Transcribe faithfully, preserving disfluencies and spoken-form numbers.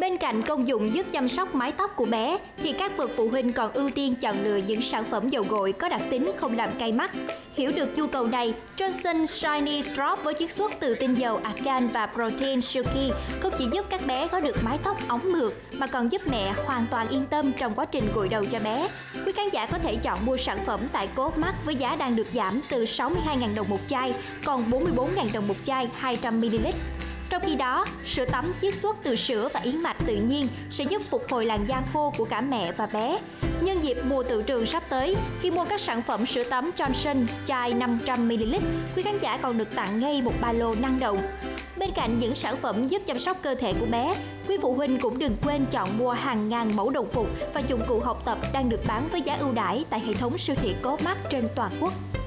Bên cạnh công dụng giúp chăm sóc mái tóc của bé, thì các bậc phụ huynh còn ưu tiên chọn lựa những sản phẩm dầu gội có đặc tính không làm cay mắt. Hiểu được nhu cầu này, Johnson Shiny Drop với chiết xuất từ tinh dầu argan và protein silky không chỉ giúp các bé có được mái tóc óng mượt mà còn giúp mẹ hoàn toàn yên tâm trong quá trình gội đầu cho bé. Quý khán giả có thể chọn mua sản phẩm tại Co.opmart với giá đang được giảm từ sáu mươi hai nghìn đồng một chai, còn bốn mươi bốn nghìn đồng một chai hai trăm mi li lít. Trong khi đó, sữa tắm chiết xuất từ sữa và yến mạch tự nhiên sẽ giúp phục hồi làn da khô của cả mẹ và bé. Nhân dịp mùa tựu trường sắp tới, khi mua các sản phẩm sữa tắm Johnson chai năm trăm mi li lít, quý khán giả còn được tặng ngay một ba lô năng động. Bên cạnh những sản phẩm giúp chăm sóc cơ thể của bé, quý phụ huynh cũng đừng quên chọn mua hàng ngàn mẫu đồng phục và dụng cụ học tập đang được bán với giá ưu đãi tại hệ thống siêu thị Co.opmart trên toàn quốc.